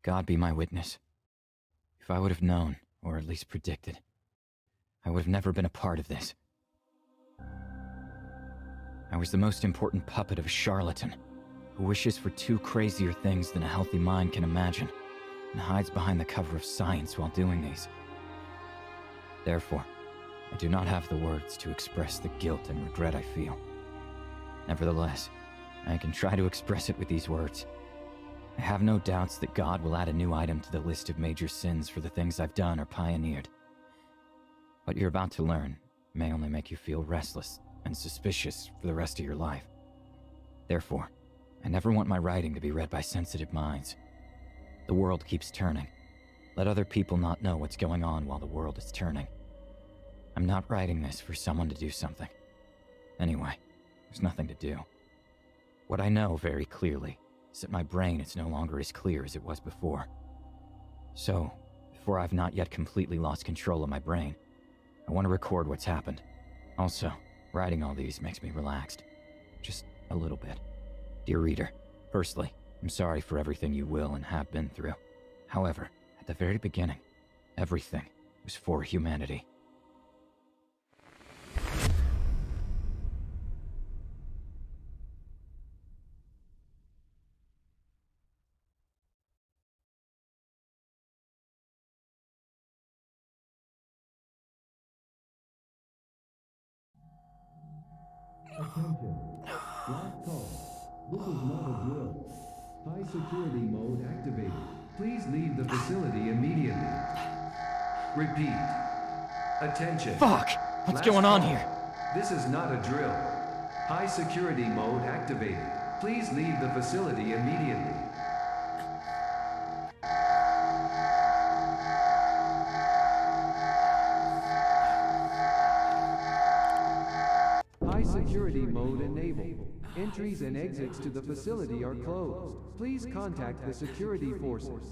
God be my witness. If I would have known, or at least predicted, I would have never been a part of this. I was the most important puppet of a charlatan who wishes for two crazier things than a healthy mind can imagine, and hides behind the cover of science while doing these. Therefore, I do not have the words to express the guilt and regret I feel. Nevertheless, I can try to express it with these words. I have no doubts that God will add a new item to the list of major sins for the things I've done or pioneered. What you're about to learn may only make you feel restless and suspicious for the rest of your life. Therefore, I never want my writing to be read by sensitive minds. The world keeps turning. Let other people not know what's going on while the world is turning. I'm not writing this for someone to do something. Anyway, there's nothing to do. What I know very clearly is that my brain is no longer as clear as it was before. So, before I've not yet completely lost control of my brain, I want to record what's happened. Also, writing all these makes me relaxed. Just a little bit. Dear reader, firstly, I'm sorry for everything you will and have been through. However, at the very beginning, everything was for humanity. Attention. Last call. This is not a drill. High security mode activated. Please leave the facility immediately. Repeat. Attention. Fuck! What's going on here? This is not a drill. High security mode activated. Please leave the facility immediately. High security mode enabled. Entries and exits to the facility are closed. Please contact the security forces.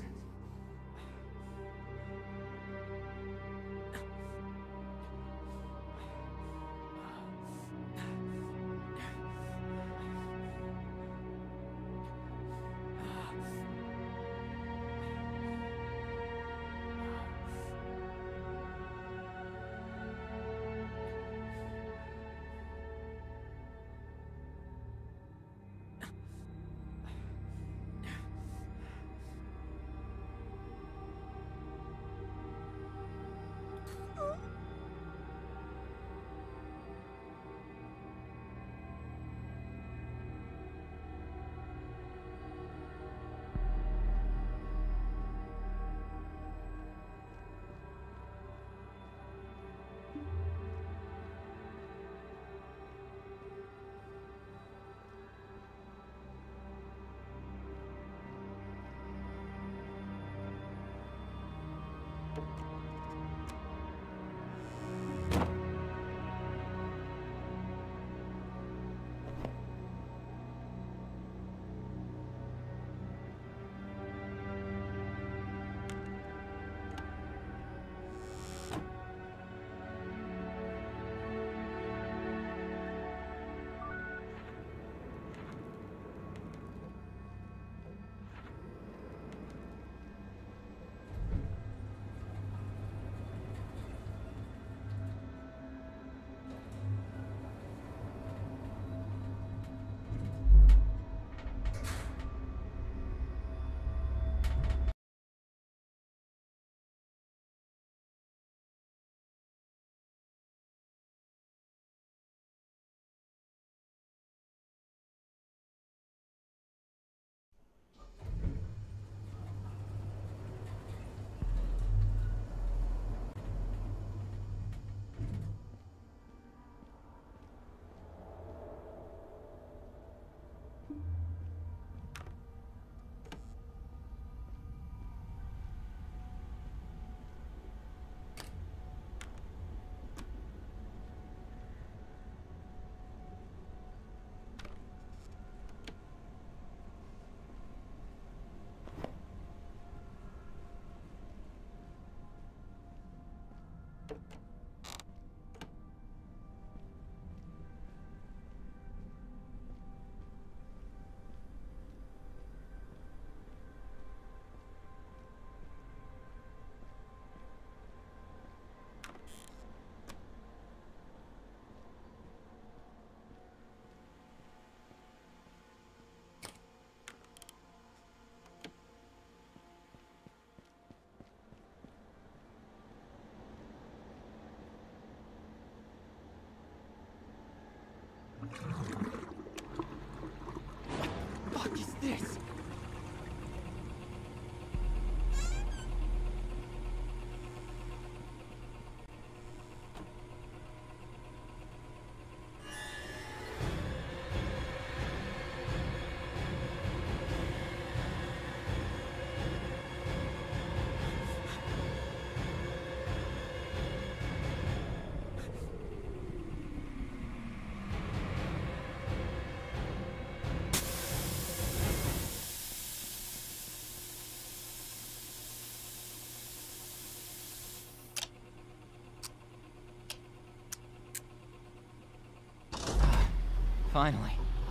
Finally.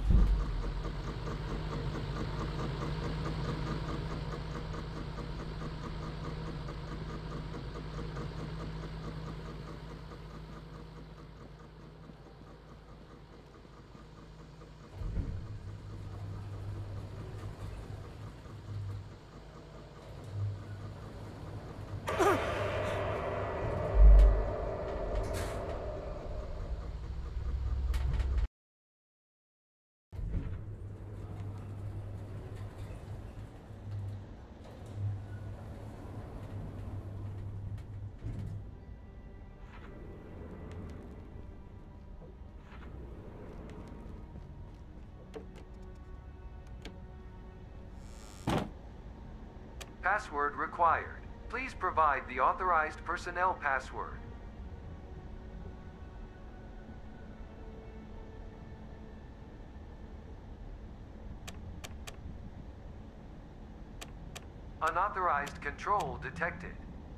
Password required. Please provide the authorized personnel password. Unauthorized control detected.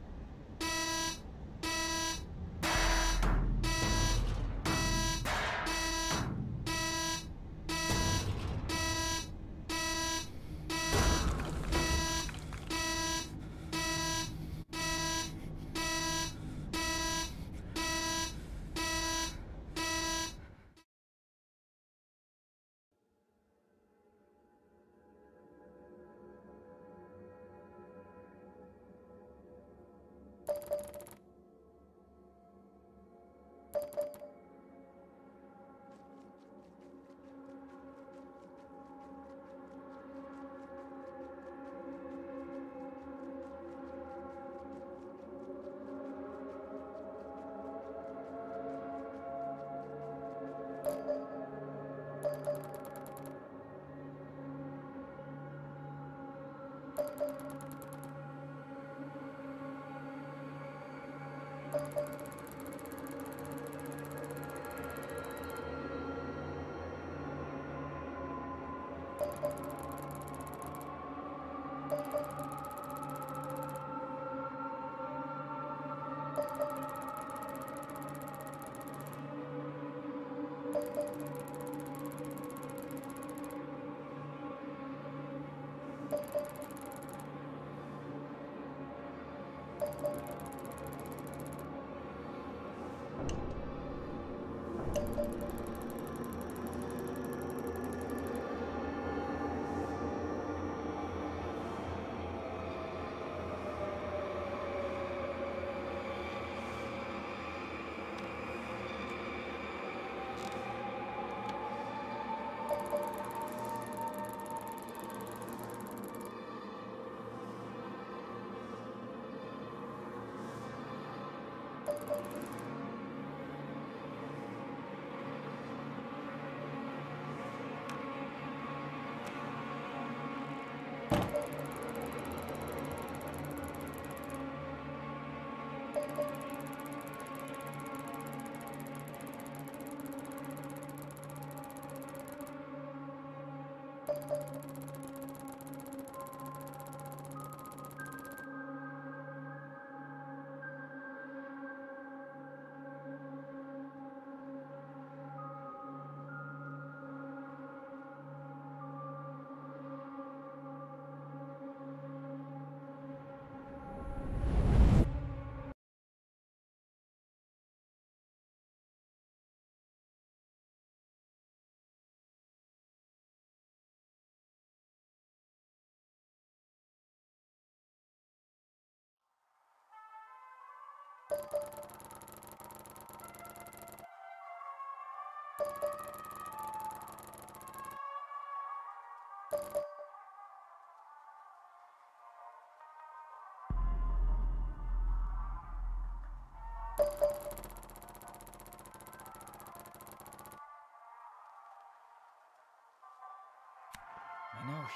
I know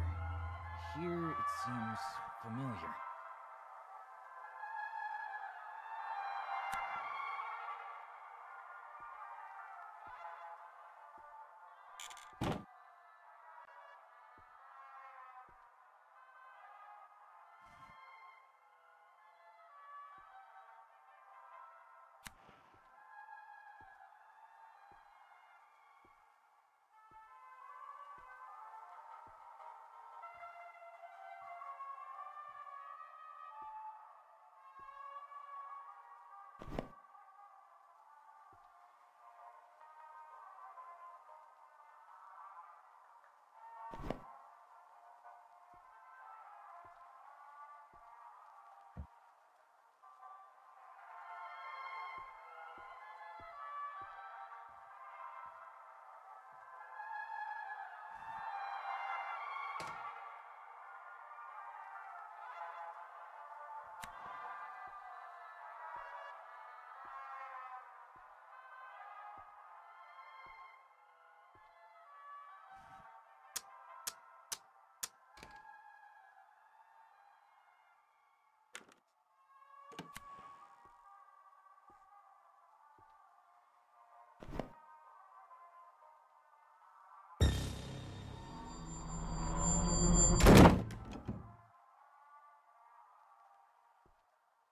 here it seems familiar.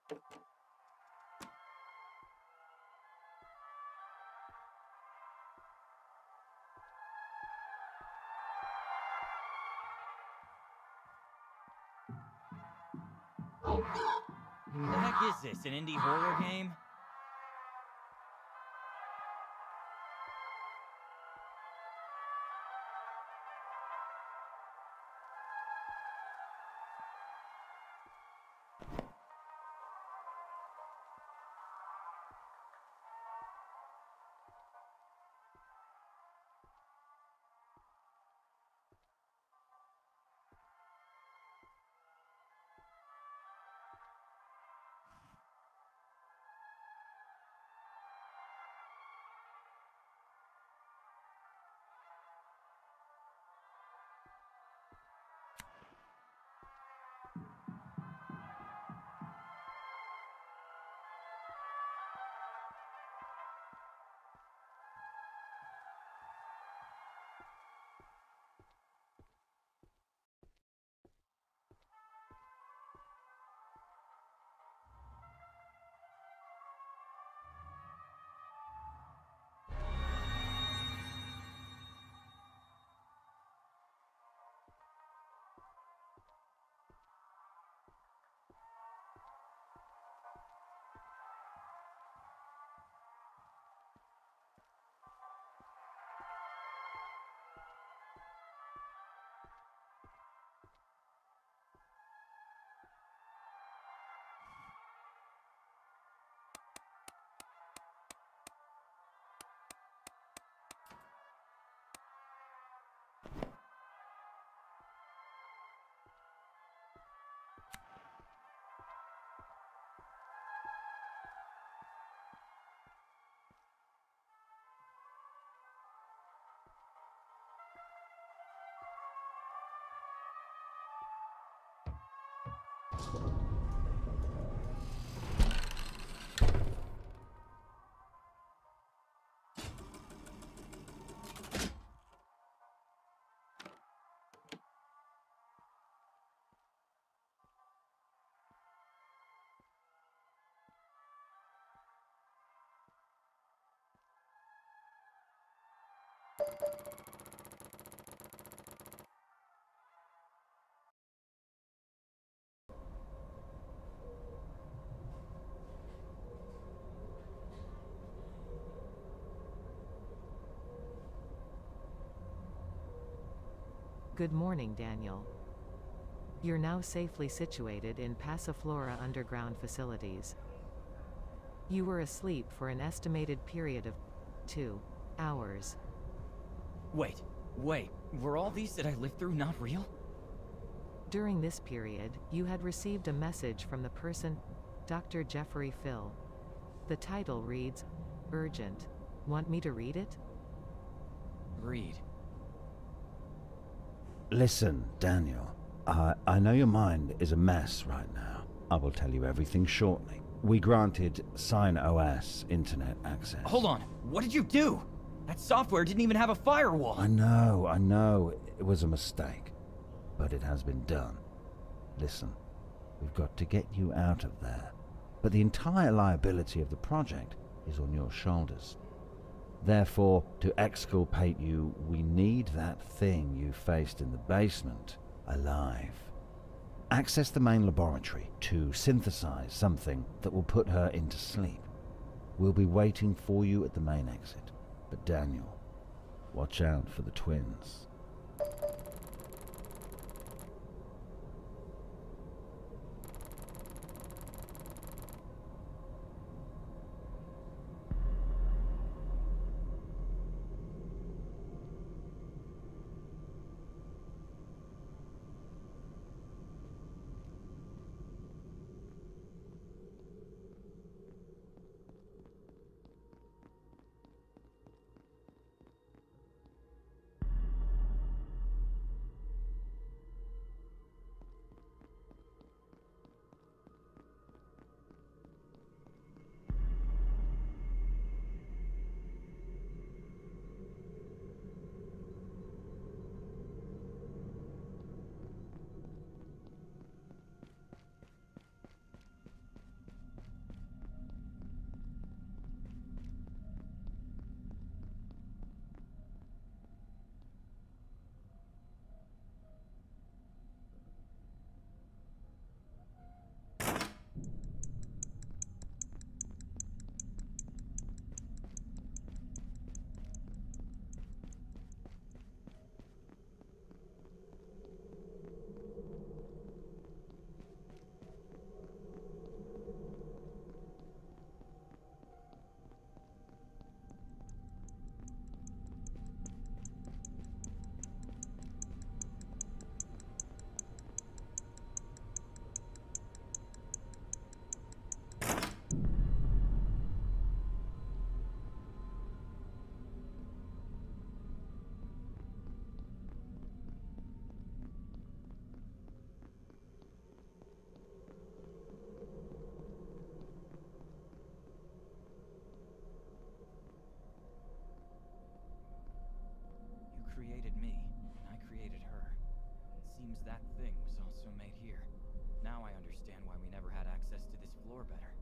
The heck is this, an indie horror game? Good morning, Daniel. You're now safely situated in Passiflora underground facilities. You were asleep for an estimated period of 2 hours. Wait, were all these that I lived through not real? During this period, you had received a message from the person, Dr. Jeffrey Phil. The title reads, Urgent. Want me to read it? Read. Listen, Daniel. I know your mind is a mess right now. I will tell you everything shortly. We granted Sign OS internet access. Hold on, what did you do? That software didn't even have a firewall. I know. It was a mistake. But it has been done. Listen, we've got to get you out of there. But the entire liability of the project is on your shoulders. Therefore, to exculpate you, we need that thing you faced in the basement alive. Access the main laboratory to synthesize something that will put her into sleep. We'll be waiting for you at the main exit. But Daniel, watch out for the twins. explore better.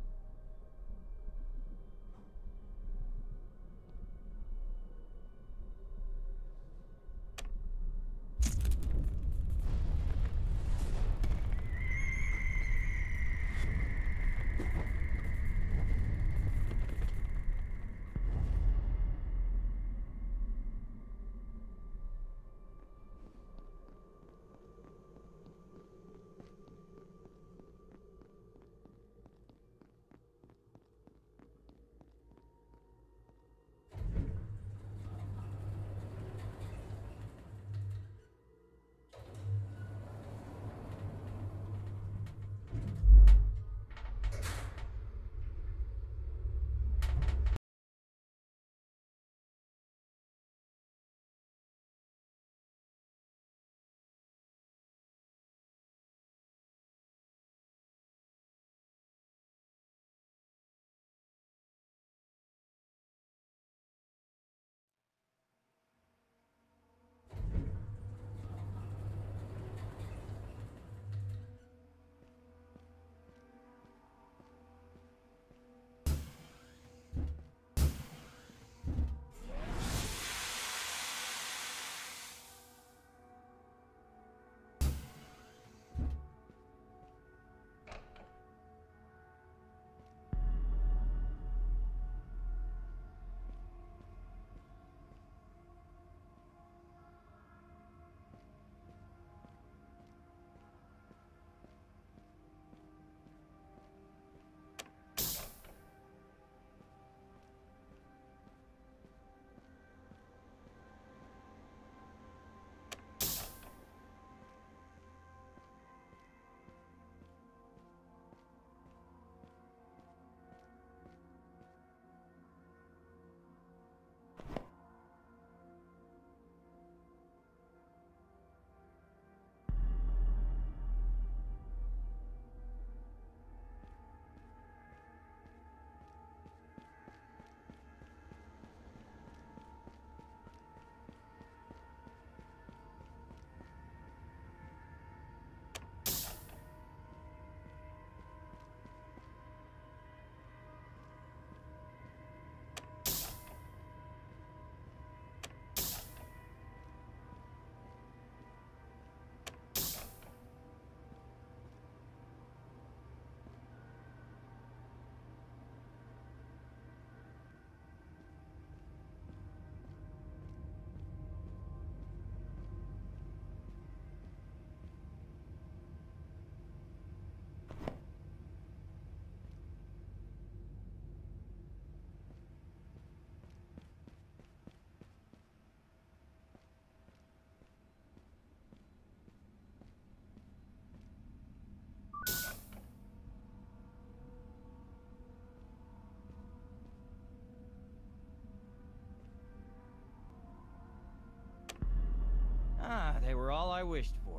Ah, they were all I wished for.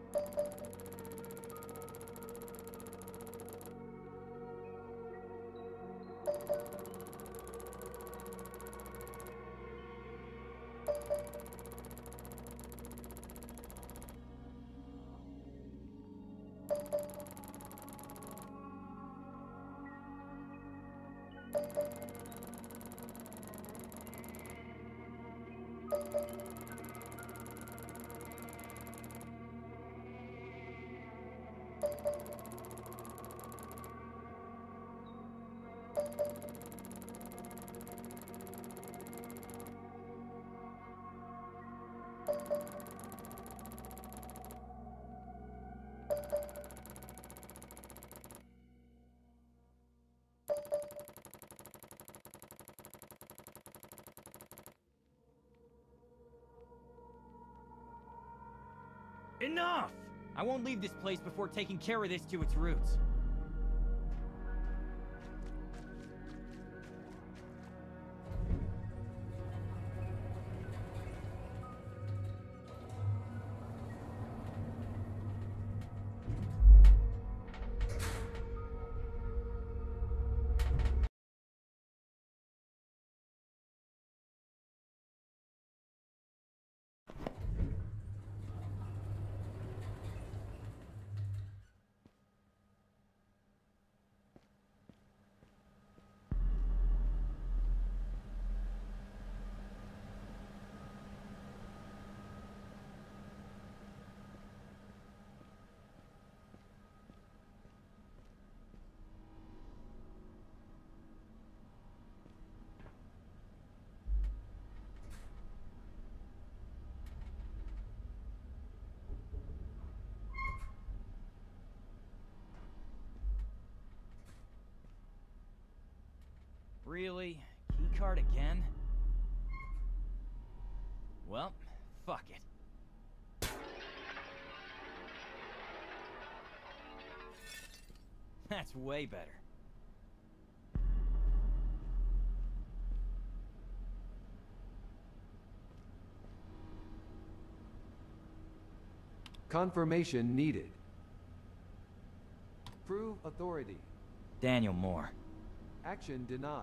Enough! I won't leave this place before taking care of this to its roots. Really? Keycard again? Well, fuck it. That's way better. Confirmation needed. Prove authority. Daniel Moore. Action denied.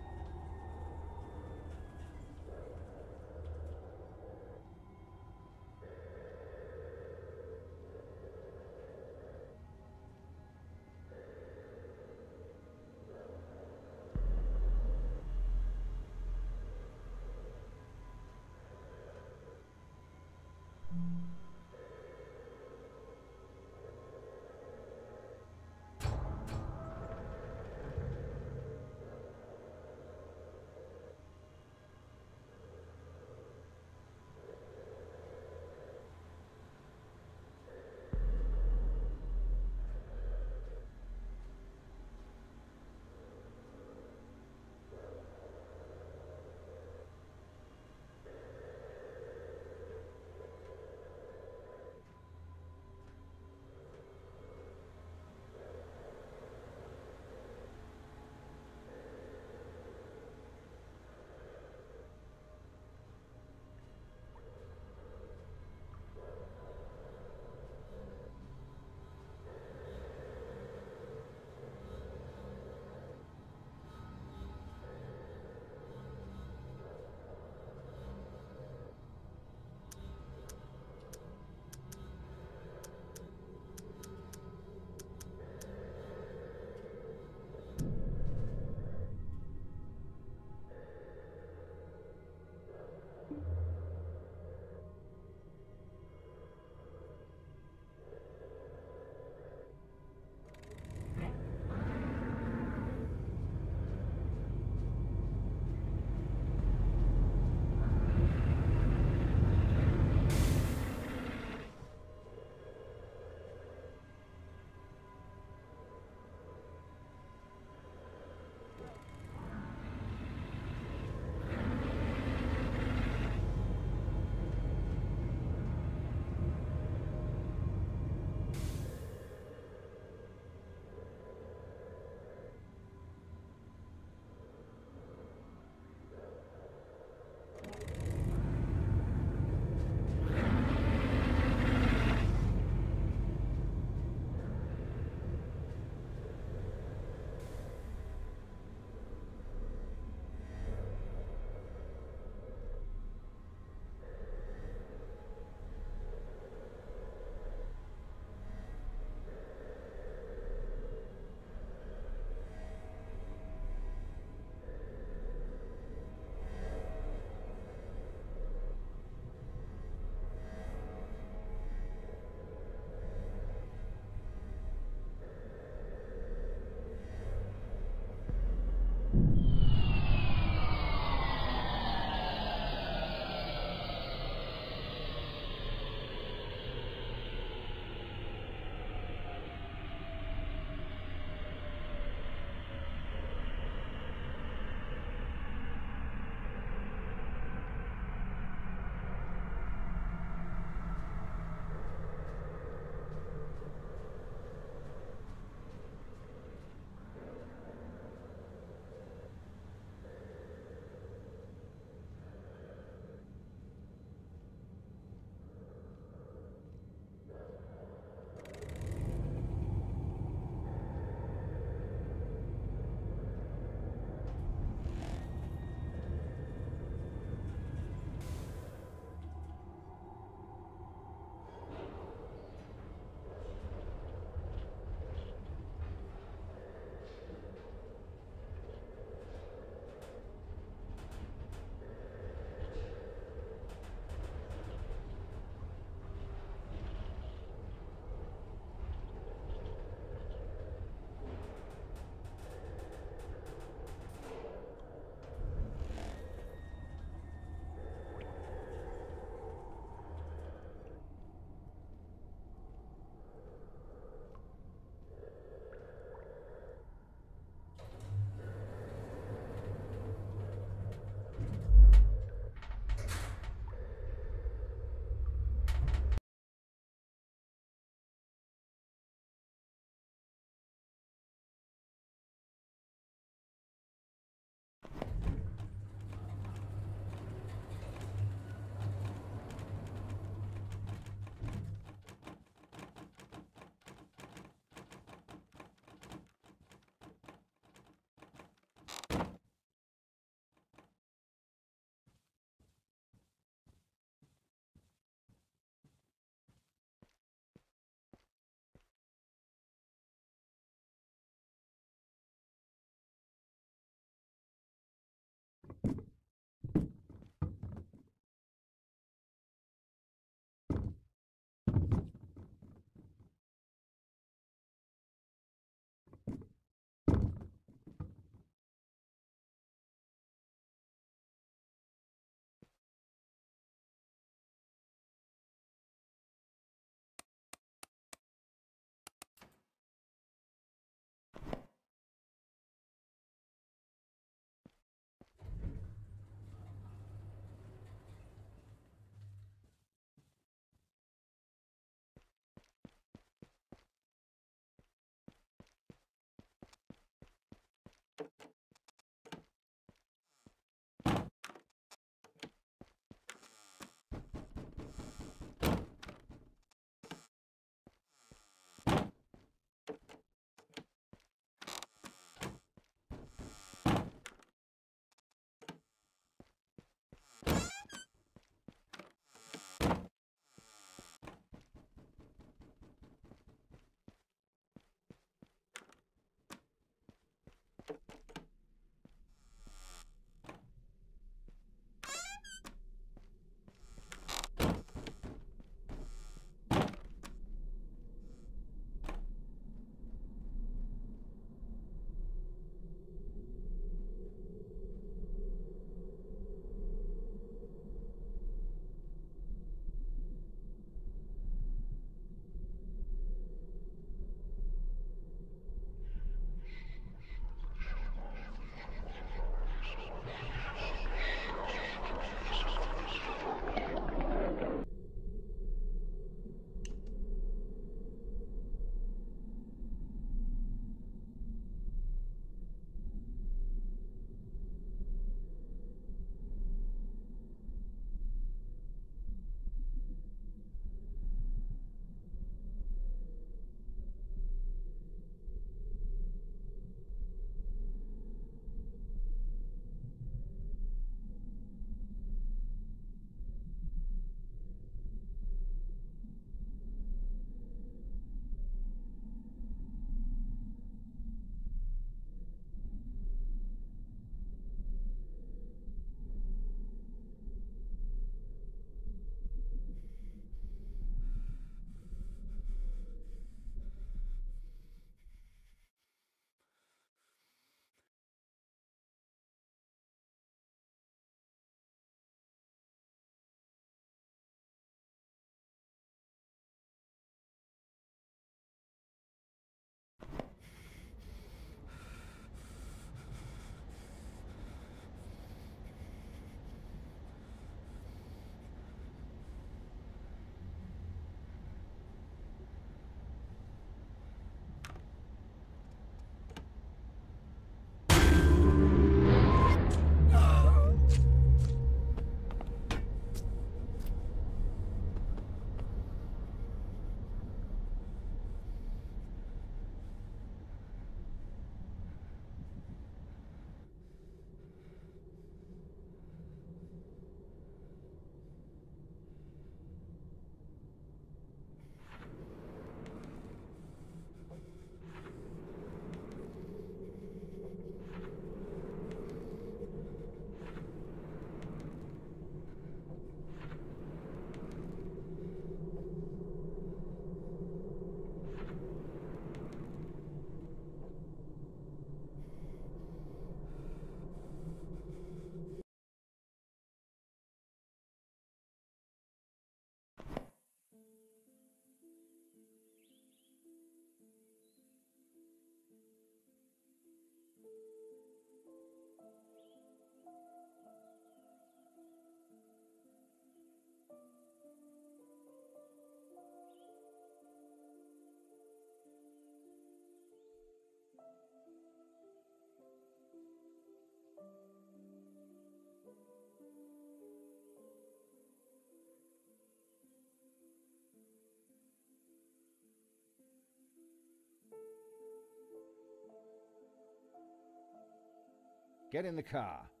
Get in the car.